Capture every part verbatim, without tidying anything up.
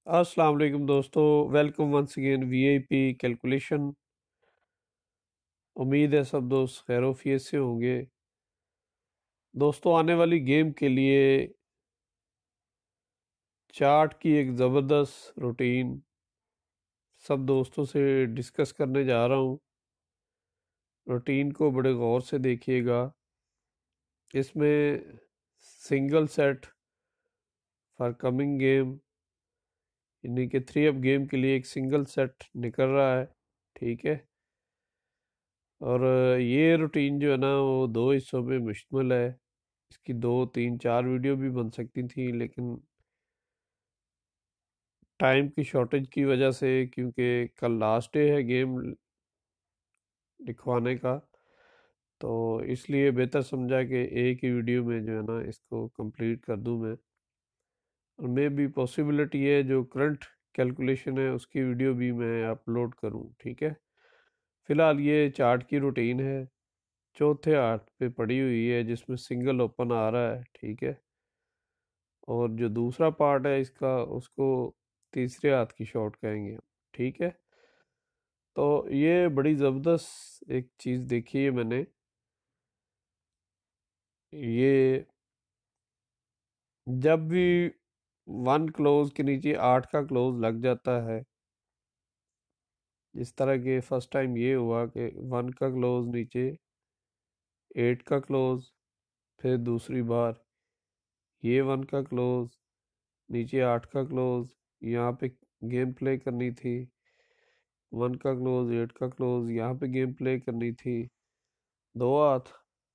अस्सलाम वालेकुम दोस्तों, welcome once again VIP calculation. उम्मीद है सब दोस्त खैरोफियत से होंगे। दोस्तों, आने वाली गेम के लिए चार्ट की एक ज़बरदस्त रूटीन सब दोस्तों से डिस्कस करने जा रहा हूँ। रूटीन को बड़े गौर से देखिएगा। इसमें single set for coming game यानी कि थ्री अप गेम के लिए एक सिंगल सेट निकल रहा है, ठीक है। और ये रूटीन जो है ना वो दो हिस्सों में मुश्तमिल है। इसकी दो तीन चार वीडियो भी बन सकती थी, लेकिन टाइम की शॉर्टेज की वजह से, क्योंकि कल लास्ट डे है गेम लिखवाने का, तो इसलिए बेहतर समझा कि एक ही वीडियो में जो है ना इसको कंप्लीट कर दूं मैं। और मे भी पॉसिबिलिटी है जो करंट कैलकुलेशन है उसकी वीडियो भी मैं अपलोड करूं, ठीक है। फ़िलहाल ये चार्ट की रूटीन है, चौथे हाथ पे पड़ी हुई है जिसमें सिंगल ओपन आ रहा है, ठीक है। और जो दूसरा पार्ट है इसका उसको तीसरे हाथ की शॉट कहेंगे हम, ठीक है। तो ये बड़ी ज़बरदस्त एक चीज़ देखी है मैंने। ये जब भी वन क्लोज के नीचे आठ का क्लोज लग जाता है, जिस तरह के फर्स्ट टाइम ये हुआ कि वन का क्लोज नीचे एट का क्लोज, फिर दूसरी बार ये वन का क्लोज नीचे आठ का क्लोज, यहाँ पे गेम प्ले करनी थी। वन का क्लोज एट का क्लोज, यहाँ पे गेम प्ले करनी थी दो हाथ।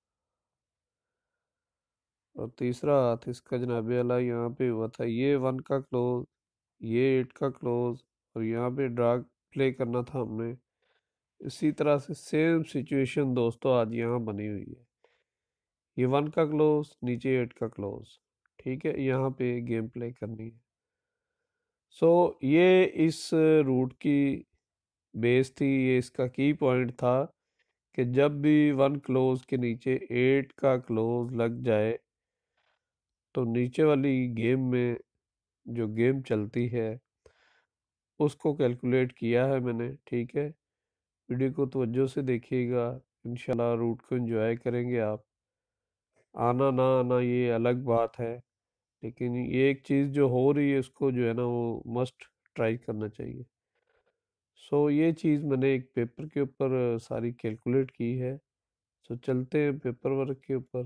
और तीसरा हाथ इसका जनाबे अला यहाँ पे हुआ था ये वन का क्लोज, ये एट का क्लोज, और यहाँ पे ड्राग प्ले करना था हमने। इसी तरह से सेम सिचुएशन दोस्तों आज यहाँ बनी हुई है। ये वन का क्लोज नीचे एट का क्लोज, ठीक है, यहाँ पे गेम प्ले करनी है। सो ये इस रूट की बेस थी, ये इसका की पॉइंट था कि जब भी वन क्लोज के नीचे एट का क्लोज लग जाए तो नीचे वाली गेम में जो गेम चलती है उसको कैलकुलेट किया है मैंने, ठीक है। वीडियो को तवज्जो से देखिएगा, इंशाल्लाह रूट को एंजॉय करेंगे आप। आना ना आना ये अलग बात है, लेकिन ये एक चीज़ जो हो रही है उसको जो है ना वो मस्ट ट्राई करना चाहिए। सो ये चीज़ मैंने एक पेपर के ऊपर सारी कैलकुलेट की है। सो चलते हैं पेपर वर्क के ऊपर।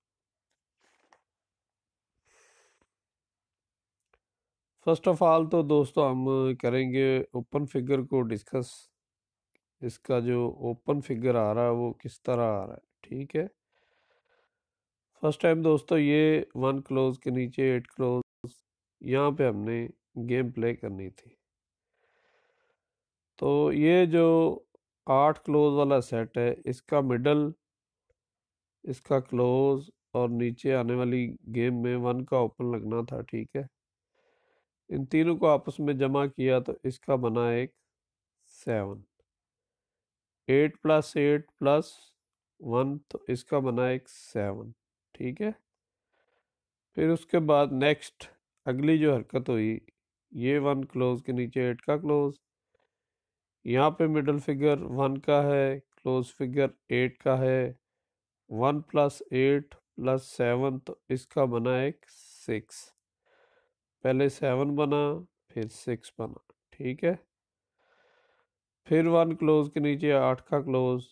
फर्स्ट ऑफ ऑल तो दोस्तों हम करेंगे ओपन फिगर को डिस्कस। इसका जो ओपन फिगर आ रहा है वो किस तरह आ रहा है, ठीक है। फर्स्ट टाइम दोस्तों ये वन क्लोज के नीचे एट क्लोज, यहाँ पे हमने गेम प्ले करनी थी। तो ये जो आठ क्लोज वाला सेट है इसका मिडल, इसका क्लोज और नीचे आने वाली गेम में वन का ओपन लगना था, ठीक है। इन तीनों को आपस में जमा किया तो इसका बना एक seven. Eight plus eight plus one, तो इसका बना एक सेवन, ठीक है। फिर उसके बाद नेक्स्ट अगली जो हरकत हुई, ये वन क्लोज के नीचे एट का क्लोज, यहाँ पे मिडल फिगर वन का है, क्लोज फिगर एट का है। One plus eight plus seven, तो इसका बना एक सिक्स। पहले सेवन बना फिर सिक्स बना, ठीक है। फिर वन क्लोज के नीचे आठ का close,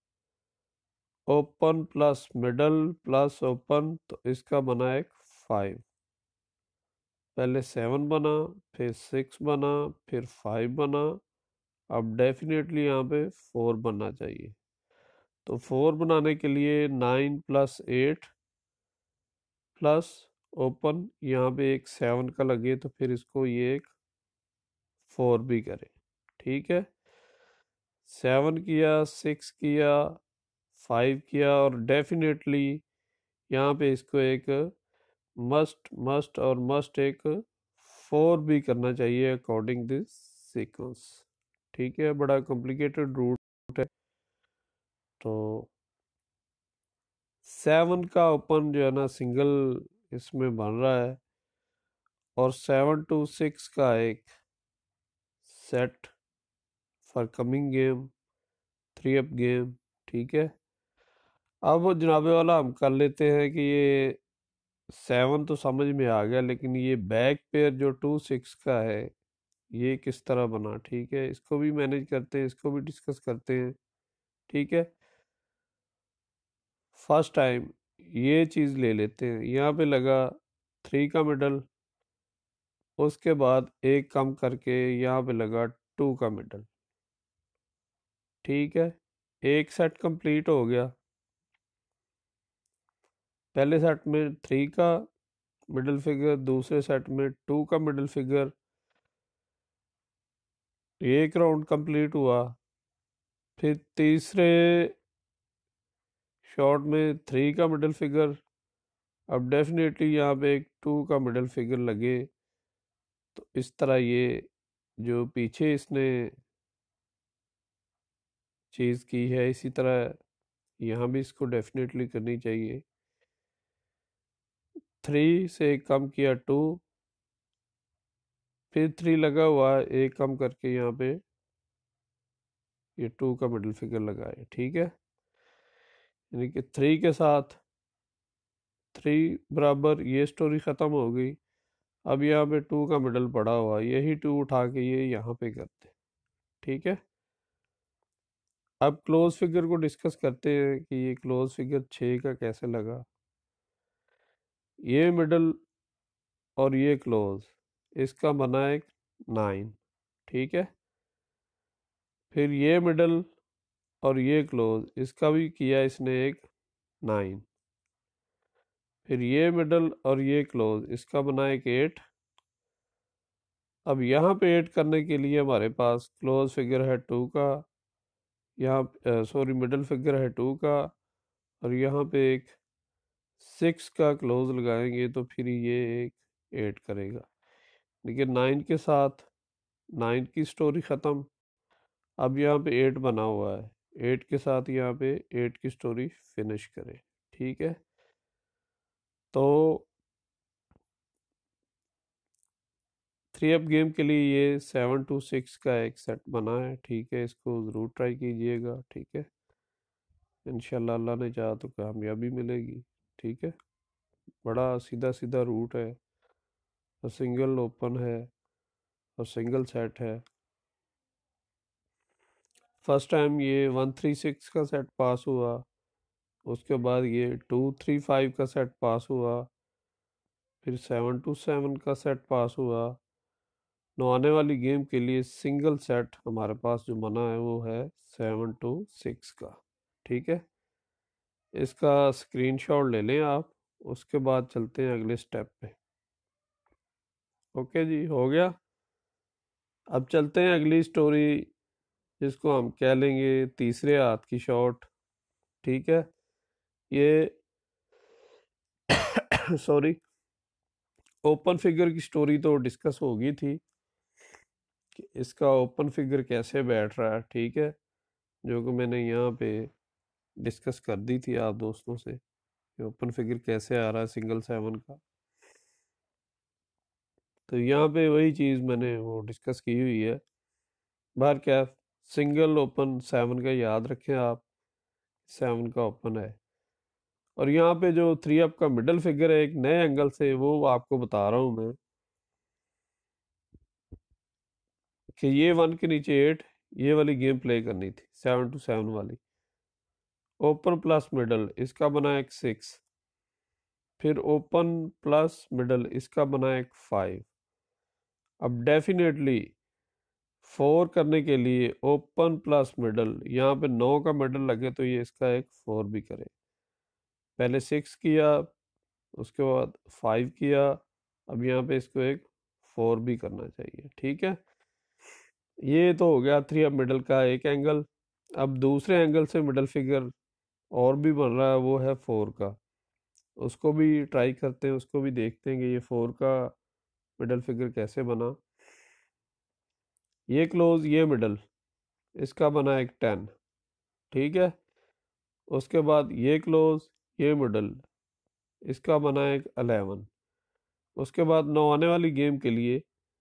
open plus middle plus open, तो इसका बना एक फाइव। पहले सेवन बना फिर सिक्स बना फिर फाइव बना, अब डेफिनेटली यहाँ पे फोर बनना चाहिए। तो फोर बनाने के लिए nine plus eight plus open, यहाँ पे एक सेवन का लगे तो फिर इसको ये एक फोर भी करे, ठीक है। सेवन किया, सिक्स किया, फाइव किया, और डेफिनेटली यहाँ पे इसको एक मस्ट मस्ट और मस्ट एक फोर भी करना चाहिए अकॉर्डिंग दिस सीक्वेंस, ठीक है। बड़ा कॉम्प्लिकेटेड रूट है। तो सेवन का ओपन जो है ना सिंगल इसमें बन रहा है, और सेवन टू सिक्स का एक set for coming game, three up game. ठीक है, अब वो जनाबे वाला हम कर लेते हैं कि ये सेवन तो समझ में आ गया, लेकिन ये बैक पेयर जो टू सिक्स का है ये किस तरह बना। ठीक है, इसको भी मैनेज करते हैं, इसको भी डिस्कस करते हैं। ठीक है, फर्स्ट टाइम ये चीज़ ले लेते हैं, यहाँ पे लगा थ्री का मिडल, उसके बाद एक कम करके यहाँ पे लगा टू का मिडल। ठीक है, एक सेट कंप्लीट हो गया। पहले सेट में थ्री का मिडल फिगर, दूसरे सेट में टू का मिडल फिगर, एक राउंड कंप्लीट हुआ। फिर तीसरे शॉट में थ्री का मिडल फिगर, अब डेफिनेटली यहाँ पे एक टू का मिडल फिगर लगे। तो इस तरह ये जो पीछे इसने चीज़ की है, इसी तरह यहाँ भी इसको डेफिनेटली करनी चाहिए। थ्री से एक कम किया टू, फिर थ्री लगा हुआ है, एक कम करके यहाँ पे ये टू का मिडल फिगर लगाए। ठीक है, यानी कि थ्री के साथ थ्री बराबर ये स्टोरी ख़त्म हो गई। अब यहाँ पे टू का मिडल पड़ा हुआ, यही टू उठा के ये यहाँ पे करते। ठीक है, अब क्लोज फिगर को डिस्कस करते हैं कि ये क्लोज फिगर छः का कैसे लगा। ये मिडल और ये क्लोज, इसका बना एक नाइन। ठीक है, फिर ये मिडल और ये क्लोज, इसका भी किया इसने एक नाइन। फिर ये मिडल और ये क्लोज, इसका बना एक एट। अब यहाँ पे एट करने के लिए हमारे पास क्लोज फिगर है टू का, यहाँ सॉरी मिडल फिगर है टू का, और यहाँ पे एक सिक्स का क्लोज लगाएंगे तो फिर ये एक एट करेगा। देखिए नाइन के साथ नाइन की स्टोरी ख़त्म। अब यहाँ पे एट बना हुआ है, एट के साथ यहाँ पे एट की स्टोरी फिनिश करें। ठीक है, तो थ्री अप गेम के लिए ये सेवन टू सिक्स का एक सेट बना है। ठीक है, इसको ज़रूर ट्राई कीजिएगा। ठीक है, इंशाल्लाह अल्लाह ने चाहा तो कामयाबी मिलेगी। ठीक है, बड़ा सीधा सीधा रूट है, और सिंगल ओपन है और सिंगल सेट है। फर्स्ट टाइम ये वन थ्री सिक्स का सेट पास हुआ, उसके बाद ये टू थ्री फाइव का सेट पास हुआ, फिर सेवन टू सेवन का सेट पास हुआ। नो आने वाली गेम के लिए सिंगल सेट हमारे पास जो बना है वो है सेवन टू सिक्स का। ठीक है, इसका स्क्रीनशॉट ले लें आप, उसके बाद चलते हैं अगले स्टेप पे। ओके जी, हो गया। अब चलते हैं अगली स्टोरी, जिसको हम कह लेंगे तीसरे हाथ की शॉट। ठीक है, ये सॉरी ओपन फिगर की स्टोरी तो डिस्कस हो गई थी कि इसका ओपन फिगर कैसे बैठ रहा है। ठीक है, जो कि मैंने यहाँ पे डिस्कस कर दी थी आप दोस्तों से कि ओपन फिगर कैसे आ रहा है सिंगल सेवन का। तो यहाँ पे वही चीज़ मैंने वो डिस्कस की हुई है। बाहर क्या, सिंगल ओपन सेवन का याद रखें आप, सेवन का ओपन है। और यहाँ पे जो थ्री अप का मिडल फिगर है एक नए एंगल से, वो आपको बता रहा हूँ मैं कि ये वन के नीचे एट, ये वाली गेम प्ले करनी थी सेवन टू सेवन वाली। ओपन प्लस मिडल, इसका बना एक सिक्स, फिर ओपन प्लस मिडल, इसका बना एक फाइव। अब डेफिनेटली फोर करने के लिए ओपन प्लस मिडल, यहाँ पे नौ का मिडल लगे तो ये इसका एक फोर भी करे। पहले सिक्स किया, उसके बाद फाइव किया, अब यहाँ पे इसको एक फोर भी करना चाहिए। ठीक है, ये तो हो गया थ्री अप मिडल का एक एंगल। अब दूसरे एंगल से मिडल फिगर और भी बन रहा है, वो है फोर का। उसको भी ट्राई करते हैं, उसको भी देखते हैं कि ये फोर का मिडल फिगर कैसे बना। ये क्लोज, ये मिडल, इसका बना एक टेन। ठीक है, उसके बाद ये क्लोज, ये मिडल, इसका बना एक अलेवन। उसके बाद नौ आने वाली गेम के लिए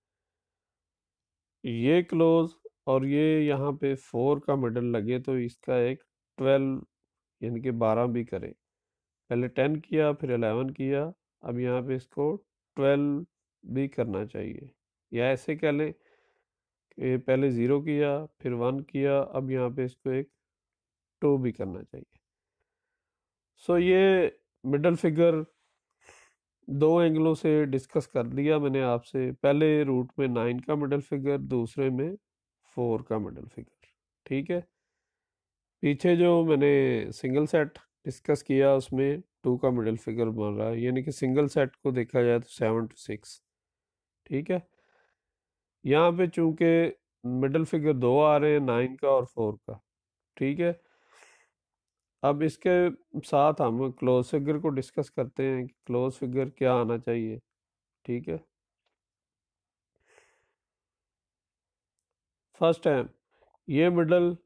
ये क्लोज और ये यहाँ पे फोर का मिडल लगे तो इसका एक ट्वेल्व यानी कि बारह भी करे। पहले टेन किया फिर इलेवन किया, अब यहाँ पे इसको ट्वेल्व भी करना चाहिए। या ऐसे कह लें कि पहले ज़ीरो किया फिर वन किया, अब यहाँ पे इसको एक टू भी करना चाहिए। सो ये मिडल फिगर दो एंगलों से डिस्कस कर लिया मैंने आपसे। पहले रूट में नाइन का मिडल फिगर, दूसरे में फोर का मिडल फिगर। ठीक है। पीछे जो मैंने सिंगल सेट डिस्कस किया उसमें टू का मिडल फिगर बन रहा है, यानी कि सिंगल सेट को देखा जाए तो सेवन टू सिक्स। ठीक है। यहाँ पे चूंकि मिडल फिगर दो आ रहे हैं, नाइन का और फोर का। ठीक है। अब इसके साथ हम क्लोज फिगर को डिस्कस करते हैं कि क्लोज फिगर क्या आना चाहिए। ठीक है। फर्स्ट टाइम ये मिडल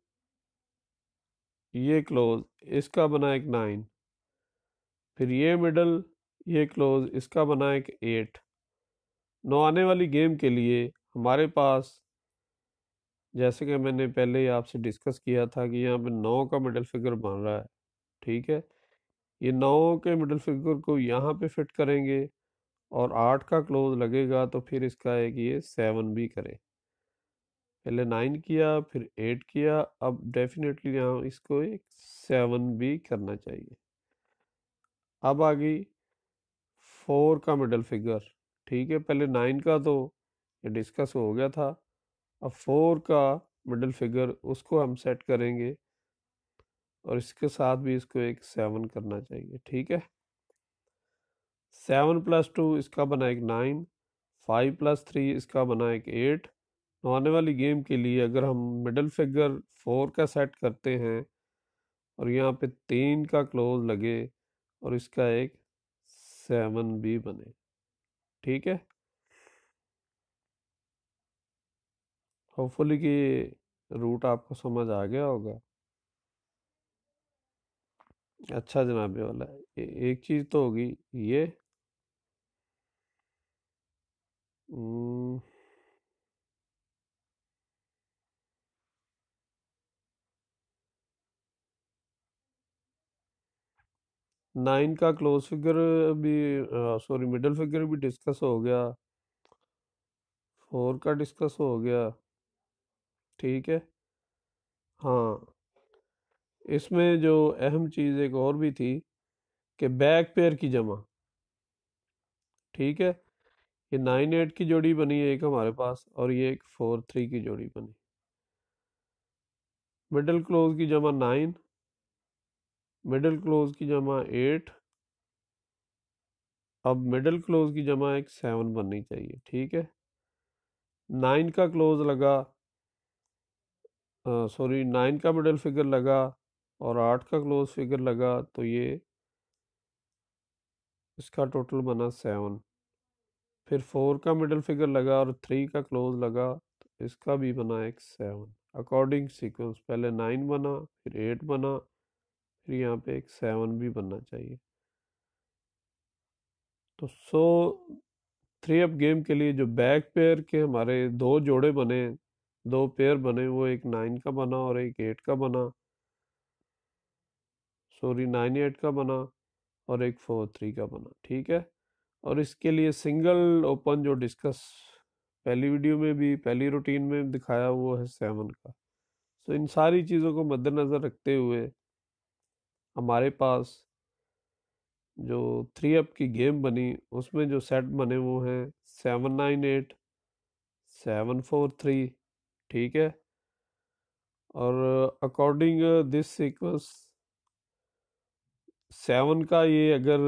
ये क्लोज इसका बना एक नाइन, फिर ये मिडल ये क्लोज इसका बना एक एट। नौ आने वाली गेम के लिए हमारे पास, जैसे कि मैंने पहले ही आपसे डिस्कस किया था, कि यहाँ पे नौ का मिडल फिगर बन रहा है। ठीक है। ये नौ के मिडल फिगर को यहाँ पे फिट करेंगे और आठ का क्लोज लगेगा तो फिर इसका एक ये सेवन भी करे। पहले नाइन किया फिर एट किया, अब डेफिनेटली यहाँ इसको एक सेवन भी करना चाहिए। अब आ गई फोर का मिडल फिगर। ठीक है। पहले नाइन का तो ये डिस्कस हो गया था, अब फोर का मिडल फिगर उसको हम सेट करेंगे और इसके साथ भी इसको एक सेवन करना चाहिए। ठीक है। सेवन प्लस टू इसका बना एक नाइन, फाइव प्लस थ्री इसका बना एक एट। तो आने वाली गेम के लिए अगर हम मिडल फिगर फोर का सेट करते हैं और यहाँ पे तीन का क्लोज लगे और इसका एक सेवन भी बने। ठीक है। होपफुली कि रूट आपको समझ आ गया होगा। अच्छा जनाब वाला ए, एक चीज़ तो होगी ये नाइन का क्लोज फिगर भी, सॉरी मिडल फिगर भी डिस्कस हो गया, फोर का डिस्कस हो गया। ठीक है। हाँ, इसमें जो अहम चीज़ एक और भी थी कि बैक पेयर की जमा। ठीक है। ये नाइन एट की जोड़ी बनी है एक हमारे पास और ये एक फोर थ्री की जोड़ी बनी। मिडल क्लोज की जमा नाइन, मिडल क्लोज की जमा एट, अब मिडल क्लोज की जमा एक सेवन बननी चाहिए। ठीक है। नाइन का क्लोज लगा, सॉरी नाइन का मिडल फिगर लगा और आठ का क्लोज फिगर लगा तो ये इसका टोटल बना सेवन। फिर फोर का मिडल फिगर लगा और थ्री का क्लोज लगा तो इसका भी बना एक सेवन। अकॉर्डिंग सीक्वेंस पहले नाइन बना फिर एट बना फिर यहाँ पे एक सेवन भी बनना चाहिए। तो सो थ्री अप गेम के लिए जो बैक पेयर के हमारे दो जोड़े बने, दो पेयर बने, वो एक नाइन का बना और एक एट का बना, सॉरी नाइन एट का बना और एक फोर थ्री का बना। ठीक है। और इसके लिए सिंगल ओपन जो डिस्कस पहली वीडियो में भी पहली रूटीन में दिखाया वो है सेवन का। तो इन सारी चीज़ों को मद्देनज़र रखते हुए हमारे पास जो थ्री अप की गेम बनी उसमें जो सेट बने वो हैं seven nine eight, seven four three. ठीक है। और अकॉर्डिंग दिस सीक्वेंस सेवन का ये अगर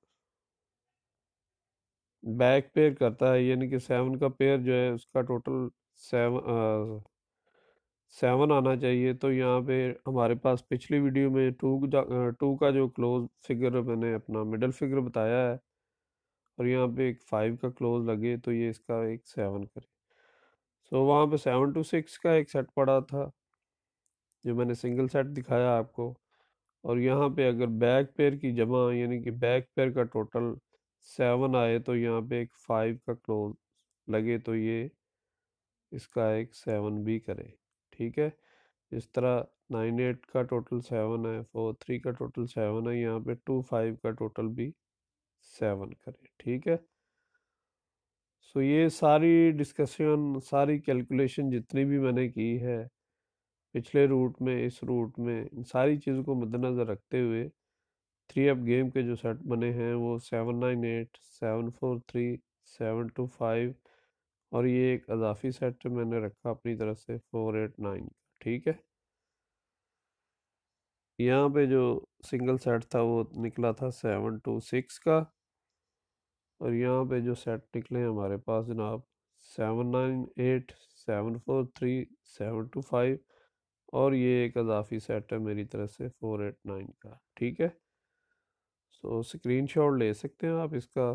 बैक पेयर करता है, यानी कि सेवन का पेयर जो है उसका टोटल सेवन सेवन आना चाहिए। तो यहाँ पे हमारे पास पिछली वीडियो में टू टू का जो क्लोज फिगर मैंने अपना मिडल फिगर बताया है और यहाँ पे एक फाइव का क्लोज लगे तो ये इसका एक सेवन करे। सो वहाँ पे सेवन टू सिक्स का एक सेट पड़ा था जो मैंने सिंगल सेट दिखाया आपको, और यहाँ पे अगर बैक पेयर की जमा यानी कि बैक पेयर का टोटल सेवन आए तो यहाँ पे एक फाइव का क्लोज लगे तो ये इसका एक सेवन भी करे। ठीक है, इस तरह नाइन एट का टोटल सेवन है, फोर थ्री का टोटल सेवन है, यहाँ पे टू फाइव का टोटल भी सेवन करे। ठीक है, सो ये सारी डिस्कशन, सारी कैलकुलेशन जितनी भी मैंने की है पिछले रूट में, इस रूट में, इन सारी चीज़ों को मद्देनज़र रखते हुए थ्री अप गेम के जो सेट बने हैं वो seven nine eight, seven four three, seven two five, और ये एक अजाफी सेट मैंने रखा अपनी तरफ से फोर एट नाइन। ठीक है, यहाँ पे जो सिंगल सेट था वो निकला था सेवन टू सिक्स का, और यहाँ पे जो सेट निकले हैं हमारे पास जनाब seven nine eight, seven four three, seven two five, और ये एक अजाफी सेट है मेरी तरफ से फोर एट नाइन का। ठीक है, सो स्क्रीनशॉट ले सकते हैं आप इसका।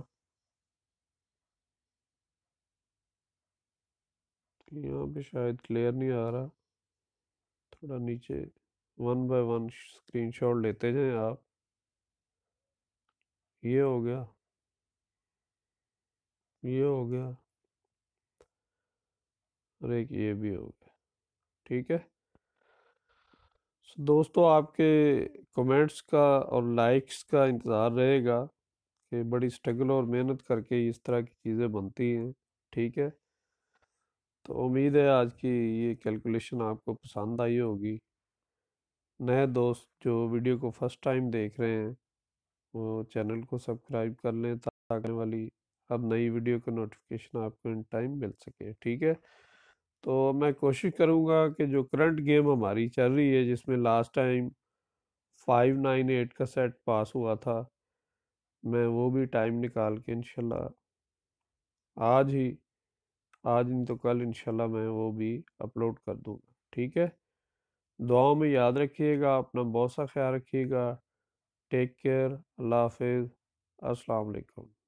यहाँ पे शायद क्लियर नहीं आ रहा, थोड़ा नीचे, वन बाय वन स्क्रीनशॉट लेते जाएं आप। ये हो गया, ये हो गया, और एक ये भी हो गया। ठीक है, सो दोस्तों आपके कमेंट्स का और लाइक्स का इंतज़ार रहेगा कि बड़ी स्ट्रगल और मेहनत करके इस तरह की चीज़ें बनती हैं। ठीक है, तो उम्मीद है आज की ये कैलकुलेशन आपको पसंद आई होगी। नए दोस्त जो वीडियो को फर्स्ट टाइम देख रहे हैं वो चैनल को सब्सक्राइब कर लें ताकि आने वाली हर नई वीडियो का नोटिफिकेशन आपको इन टाइम मिल सके। ठीक है, तो मैं कोशिश करूँगा कि जो करंट गेम हमारी चल रही है जिसमें last time five nine eight का सेट पास हुआ था, मैं वो भी टाइम निकाल के इंशाल्लाह आज ही, आज नहीं तो कल इंशाल्लाह मैं वो भी अपलोड कर दूँगा। ठीक है, दुआओं में याद रखिएगा, अपना बहुत सा ख्याल रखिएगा। टेक केयर, अल्लाह हाफिज़, अस्सलाम वालेकुम।